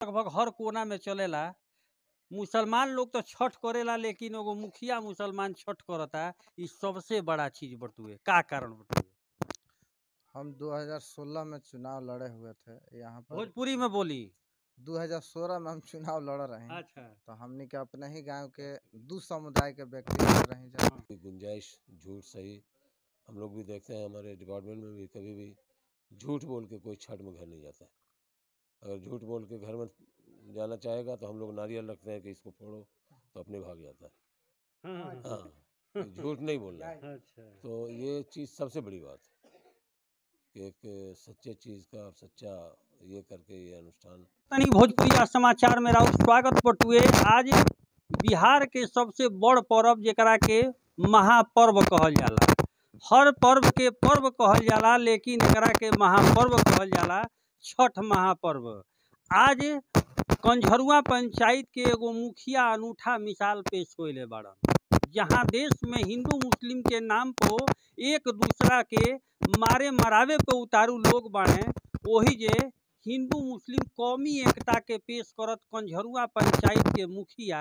लगभग हर कोना में चलेला। मुसलमान लोग तो छठ करेला, लेकिन एगो मुखिया मुसलमान छठ करता, ई सबसे बड़ा चीज बटुए। का कारण बटुए? हम 2016 में चुनाव लड़े हुए थे यहाँ पर। भोजपुरी में बोली। 2016 में हम चुनाव लड़ रहे हैं। अच्छा। तो हमने के अपने ही गांव के दो समुदाय के व्यक्ति लड़ रहे हैं। की गुंजाइश झूठ सही हम लोग भी देखते हैं। हमारे डिपार्टमेंट में भी कभी भी झूठ बोल के कोई छठ में घर नहीं जाता है। अगर झूठ बोल के घर में जाना चाहेगा तो हम लोग नारियल रखते हैं कि इसको फोड़ो, तो अपने भाग जाता है। हाँ, तो झूठ नहीं बोलना है। अच्छा। तो ये चीज़ सबसे बड़ी बात है कि एक सच्चे चीज़ का सच्चा ये करके ये अनुष्ठान। तनी भोजपुरी समाचार में राउत स्वागत बटुए। आज बिहार के सबसे बड़ पर्व जेकरा के महापर्व कहल जाला। हर पर्व के पर्व कहल जाला, लेकिन एकरा के महापर्व कहल जाला, छठ महापर्व। आज कंझरुआ पंचायत के एगो मुखिया अनूठा मिसाल पेश कइले बाड़न, जहाँ देश में हिंदू मुस्लिम के नाम पर एक दूसरा के मारे मरावे पे उतारू लोग बाड़े। वही जे हिंदू मुस्लिम कौमी एकता के पेश करत कंझरुआ पंचायत के मुखिया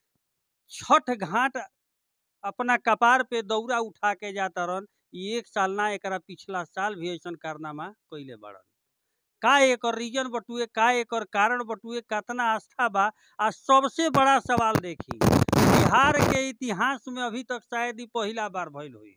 छठ घाट अपना कपार पे दौरा उठा के जाता रहन। एक साल ना, एकरा पिछला साल भी ऐसा कारनामा कइले बाड़न। का एकर रीजन बटुए, का एकर कारण बटुए, कितना आस्था बा। आ सबसे बड़ा सवाल देखी, बिहार के इतिहास में अभी तक शायद ही पहला बार भइल हुई।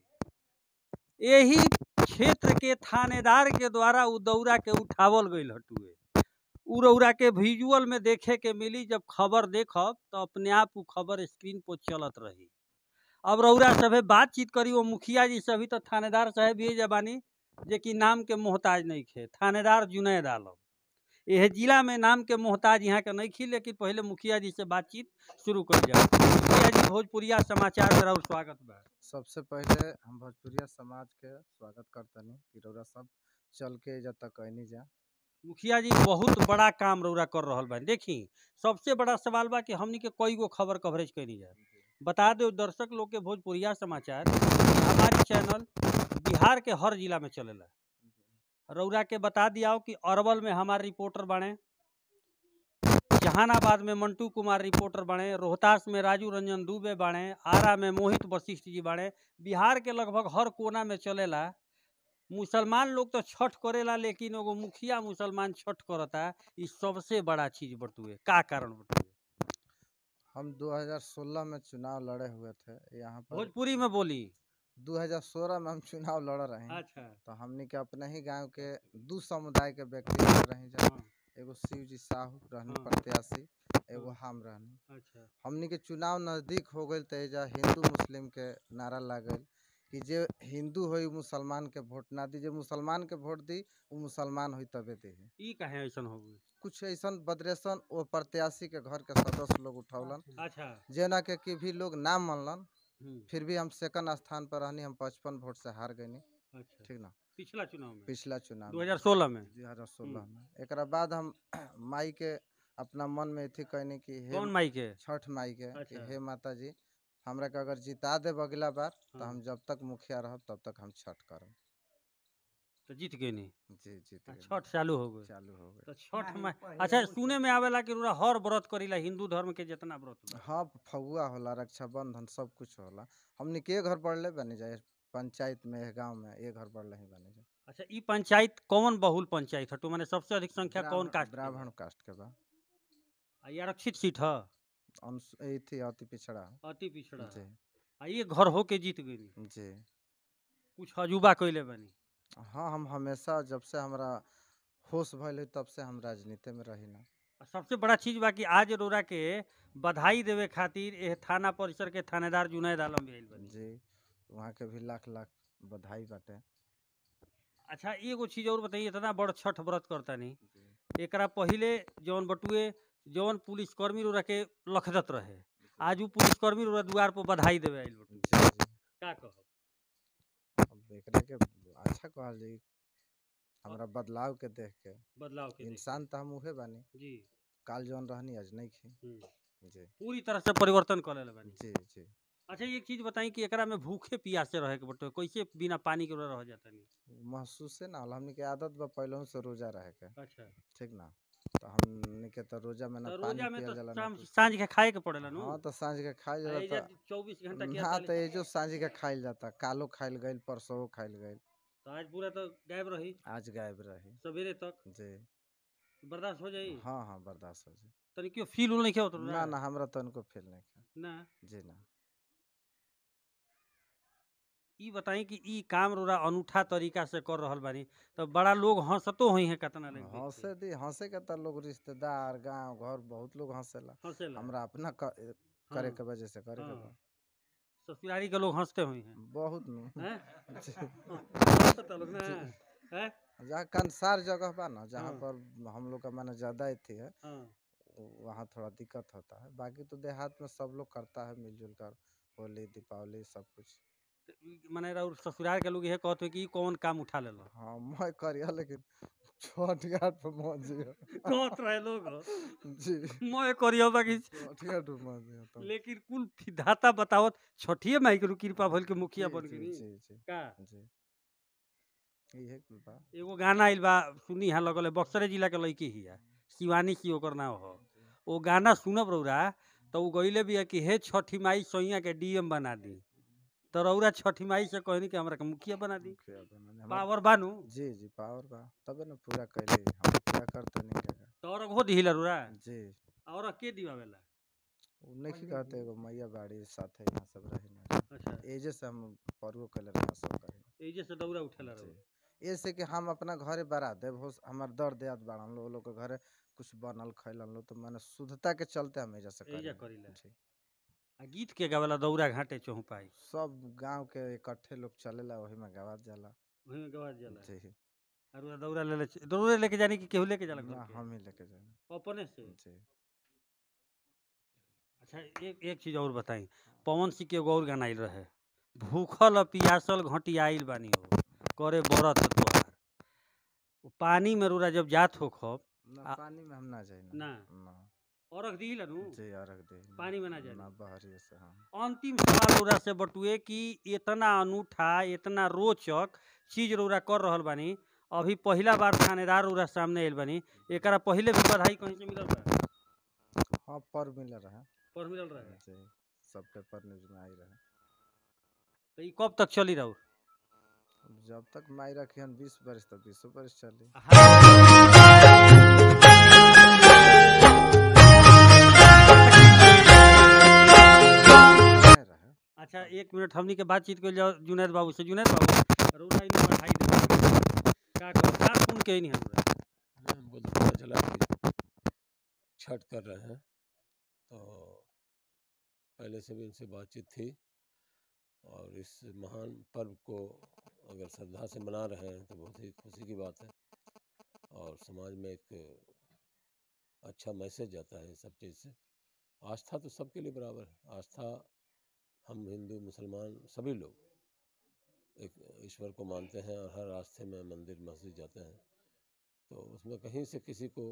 यही क्षेत्र के थानेदार के द्वारा उ दौरा के उठावल गइल हटुए। उ रौरा के विजुअल में देखे के मिली। जब खबर देखब तो अपने आप उ खबर स्क्रीन पर चलत रही। अब रौरा सभे बातचीत करी वो मुखिया जी से। अभी तो थानेदार साहब ये जबानी जे कि नाम के मोहताज नहीं खे, थानेदार जुनैद आलम। यह जिला में नाम के मोहताज यहाँ के नहीं खी, लेकिन पहले मुखिया जी से बातचीत शुरू कर जाए। मुखिया जी, भोजपुरिया समाचार में राउर स्वागत बा। सबसे पहले हम भोजपुरिया समाज के स्वागत करतनी कि रउरा सब चल के जब तक कहनी जा। मुखिया जी, बहुत बड़ा काम रौरा कर रहल बा। देखी, सबसे बड़ा सवाल बा कि हमनी के कई गो खबर कवरेज करी जाए। बता दो दर्शक लोग के, भोजपुरिया समाचार हमारी चैनल बिहार के हर जिला में चलेला। रौरा के बता दिया कि अरवल में हमारे रिपोर्टर बने, जहानाबाद में मंटू कुमार रिपोर्टर बने, रोहतास में राजू रंजन दुबे बने, आरा में मोहित वशिष्ठ जी बने। बिहार के लगभग हर कोना में चलेला। मुसलमान लोग तो छठ करेला, लेकिन एगो मुखिया मुसलमान छठ करता, ई सबसे बड़ा चीज बटुए। का कारण बटुए? हम 2016 में चुनाव लड़े हुए थे यहाँ पर। भोजपुरी में बोली। 2016 में हम चुनाव लड़ रहे हैं। अच्छा। तो हमने के अपने ही गांव के दो समुदाय के व्यक्ति लड़ रहे हैं। एगो शिव जी साहू रहनी प्रत्याशी, एगो हम रहनी। अच्छा। हमनी के चुनाव नजदीक हो गए तो एजा हिंदू मुस्लिम के नारा लागल कि जे हिंदू होई मुसलमान के वोट ना दी, जे मुसलमान के वोट दी वो मुसलमान होई तबे दे। ई काहे ऐसन हो गई? कुछ ऐसा बदरेसन वो प्रत्याशी के घर के सदस्य लोग उठौलन। अच्छा। जेना के भी लोग ना मनलन। फिर भी हम सेकंड स्थान पर रहनी, हम 55 वोट से हार गए। अच्छा। ठीक ना, पिछला चुनाव में, पिछला चुनाव 2016 में। 2016 में एक बाद हम माई के अपना मन में थी कहनी कि हे कौन माई के? छठ माई के। अच्छा। कि हे माता जी, हमरा के अगर जिता दे अगला बार तो हम जब तक मुखिया रह तब तक हम छठ करब। तो जीत गए नहीं? जी जीत गए। छठ चालू हो गए। चालू हो गए। तो छठ में अच्छा सुने में आवेला कि पूरा हर व्रत करीला, हिंदू धर्म के जितना व्रत बा। हाँ, फगुआ होला, रक्षाबंधन सब कुछ होला। हमने के घर पढ़ले बनी जाए पंचायत में, गांव में ये घर पढ़ले ही बनी जाए। अच्छा, ई पंचायत कौन बहुल पंचायत हटू, माने सबसे अधिक संख्या कौन कास्ट के बा? ब्राह्मण कास्ट के बा। आ ये आरक्षित सीट है? थी अति पिछड़ा। अति पिछड़ा। जी। आ ये घर हो के जीत गई? जी। कुछ अजूबा कैले बनी? हाँ, हम हमेशा जब से हमरा होश भइल तब से हम राजनीति में रही ना। सबसे बड़ा चीज बा कि आज रोरा के बधाई देवे खातिर एह थाना परिसर के थानेदार जुनैद आलम भी आइल बनी। जी, वहाँ के भी लाख लाख बधाई बाटे। अच्छा, एगो चीज और बताइए, इतना बड़ छठ व्रत करता नहीं, एकरा पहले जौन बटुए जौन पुलिसकर्मी रोरा के लखदत रहे, आज वो पुलिसकर्मी रोरा द्वार पर बधाई देवे आइल बटुए। जी जी। का कहब? अब एकरा के अच्छा कहल जी, हमरा बदलाव के देख के। बदलाव के इंसान तो हम उहे बानी जी। काल जौन रहनी आज नहीं खी। जी। पूरी तरह से परिवर्तन कर लेले बानी। जी जी। अच्छा, एक चीज बताई कि एकरा में भूखे प्यासे रहे के बटुए, कैसे बिना पानी के रह जाता नहीं? महसूस ना होला, हमनी के आदत बा पहले से रोजा रहे के। अच्छा। ठीक ना, तो हमने के तो रोजा में ना तो पानी रोजा में पियल तो जाला ना शाम कुछ। सांझ के खाए के पड़ेला नु। हाँ तो सांझ के खाइल जाला एजा तो 24 घंटा के ना, 48 तो ये जो सांझ के खाइल जाता, कालो खाइल गइल, परसों खाइल गइल, तो आज पूरा तो गायब रही आज गायब रही सवेरे तक जी। बर्दाश्त हो जाई। हाँ हाँ बर्दाश्त हो जाए। तनी क्यों फील उल नहीं होत ना ना हमरा तो उनको फील नहीं किया ना। जी ना। ई बताई कि ई काम रोरा अनूठा तरीका से कर रहल बानी तो बड़ा लोग हंसतो होई है कतना लोग देख हंसे दी हंसे के तो लोग रिश्तेदार गांव घर बहुत लोग हंसेला, के हंसेला। हमरा अपना करे के वजह से करे के हाँ। बा। ससुरारी के लोग हंसते हुई हैं बहुत नु हैं? जी। हंसता लोग ना हैं? जहाँ कंसार जगह बा ना, जहाँ हाँ। पर हम लोग का माने ज्यादा थी है, हाँ। वहाँ थोड़ा दिक्कत होता है। बाकी तो देहात में सब लोग करता है मिलजुल कर, होली दीपावली सब कुछ। माने और ससुराल के लोग यह कहते कि ई कौन काम उठा लेलो हाँ मैं करिया लेकिन छठ घाट पर पहुँच जियो कहत रहे लोग जी। मैं करियो बाकी छठ घाट पर पहुँच जियो तो लेकिन कुल विधाता बतावत छठिए माई के कृपा भइल के मुखिया जी बन जी गई जी जी का। जी इहे कुल बा। एगो गाना आइल बा सुनी यहाँ लगल है, बक्सरे जिला के लड़की ही है, शिवानी की ओकर नाम हो। वो गाना सुनब रौरा तो उ गईले भी है कि हे छठी माई सैया के डीएम बना दी, तो रौरा छठी माई से कहनी कि हमरा के मुखिया बना दी। मुखिया बनाने हमार पावर बानू जी जी पावर बा, तबे ना पूरा कैले हम पूरा करते नहीं रहेगा तो और हो दिहिला रौरा जी। और के दिवावेला। उ नहीं कहते एगो मैया बाड़ी साथे यहाँ सब रहे ना, अच्छा एजे से हम पर्व कैले रहा सब करे एजे से दौरा उठेला रहो। जी। ऐसे कि हम अपना घरे बरा देव हो, हमार दर देत बाड़न लोग के घरे कुछ बनल खैलन लो, तो माने शुद्धता के चलते हम एजा से एजा करें करीला। जी। आ गीत के गावेला दौरा घाटे चौपाई सब गांव के इकट्ठे लोग चलेला, वही में गावत जाला वही में गवा जाला। जी। और दौरा दौरे लेके जाने की केहू लेके जाला घर ना के? हम ही लेके जाए अपने से। जी। अच्छा एक चीज और बताई, पवन सिंह के एगो और गाना आइल रहे, भूखल और पियासल घटी आइल बानी हो करे बरत तोहार। वो पानी में रोरा जब जात हो खब ना पानी में हम ना जाए ना ना औरख दी नु जी रख दे पानी में ना जाए। ना बहरी से हाँ। अंतिम सवाल रोरा से बटुए कि इतना अनूठा इतना रोचक चीज रोरा कर रहल बानी, अभी पहला बार थानेदार रोरा सामने आइल बानी, एकरा पहले भी बधाई कहीं से मिलल बा? हाँ पर मिल रहा है पर मिलल रहे जी, सब पेपर न्यूज में आई रहे। तो ई कब तक चली रहू? जब तक माई रखियन 20 वर्ष तक 20 वर्ष चली। अच्छा एक मिनट हमनी के बातचीत कर जाओ जुनैद बाबू से। जुनैद बाबू रोरा इन्हें बधाई दे का सुन के नहीं हमरा बोलते पता चला कि छठ कर रहे हैं, तो पहले से भी इनसे बातचीत थी और इस महान पर्व को अगर श्रद्धा से मना रहे हैं तो बहुत ही खुशी की बात है और समाज में एक अच्छा मैसेज जाता है सब चीज़ से। आस्था तो सबके लिए बराबर है, आस्था हम हिंदू मुसलमान सभी लोग एक ईश्वर को मानते हैं और हर रास्ते में मंदिर मस्जिद जाते हैं, तो उसमें कहीं से किसी को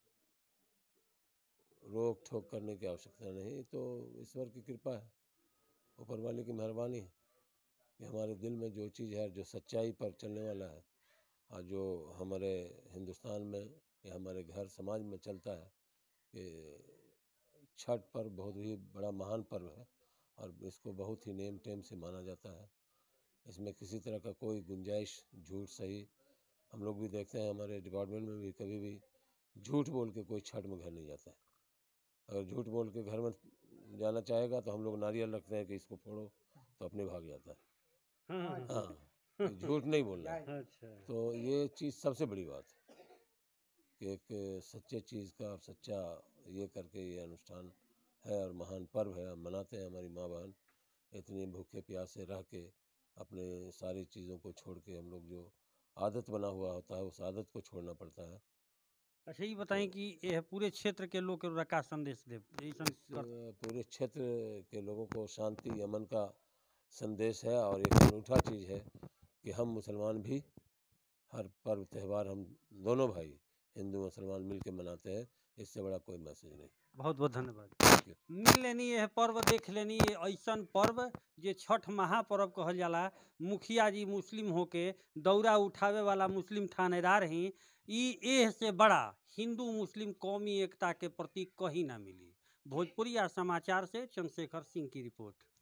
रोक ठोक करने की आवश्यकता नहीं। तो ईश्वर की कृपा है, ऊपर वाले की मेहरबानी है कि हमारे दिल में जो चीज़ है, जो सच्चाई पर चलने वाला है और जो हमारे हिंदुस्तान में या हमारे घर समाज में चलता है कि छठ पर्व बहुत ही बड़ा महान पर्व है और इसको बहुत ही नेम टेम से माना जाता है। इसमें किसी तरह का कोई गुंजाइश झूठ सही, हम लोग भी देखते हैं हमारे डिपार्टमेंट में भी कभी भी झूठ बोल के कोई छठ में घर नहीं जाता है। अगर झूठ बोल के घर में जाना चाहेगा तो हम लोग नारियल रखते हैं कि इसको फोड़ो, तो अपने भाग जाता है। हाँ तो झूठ नहीं बोलना है। अच्छा तो ये चीज़ सबसे बड़ी बात है कि एक सच्चे चीज़ का सच्चा ये करके ये अनुष्ठान है और महान पर्व है, हम मनाते हैं। हमारी माँ बहन इतनी भूखे प्यासे रह के अपने सारी चीज़ों को छोड़ के, हम लोग जो आदत बना हुआ होता है उस आदत को छोड़ना पड़ता है। अच्छा ये बताएं कि यह पूरे क्षेत्र के लोग के का संदेश दे पूरे क्षेत्र के लोगों को शांति अमन का संदेश है और एक अनूठा चीज़ है कि हम मुसलमान भी हर पर्व त्यौहार हम दोनों भाई हिंदू मुसलमान मिल के मनाते हैं, इससे बड़ा कोई मैसेज नहीं। बहुत बहुत धन्यवाद। मिल लेनी यह पर्व देख लेनी, ये ऐसन पर्व जे छठ महापर्व कहल जाला। मुखिया जी मुस्लिम होके दौरा उठावे वाला मुस्लिम थानेदार ही एह से बड़ा हिंदू मुस्लिम कौमी एकता के प्रतीक कहीं ना मिली। भोजपुरी समाचार से चंद्रशेखर सिंह की रिपोर्ट।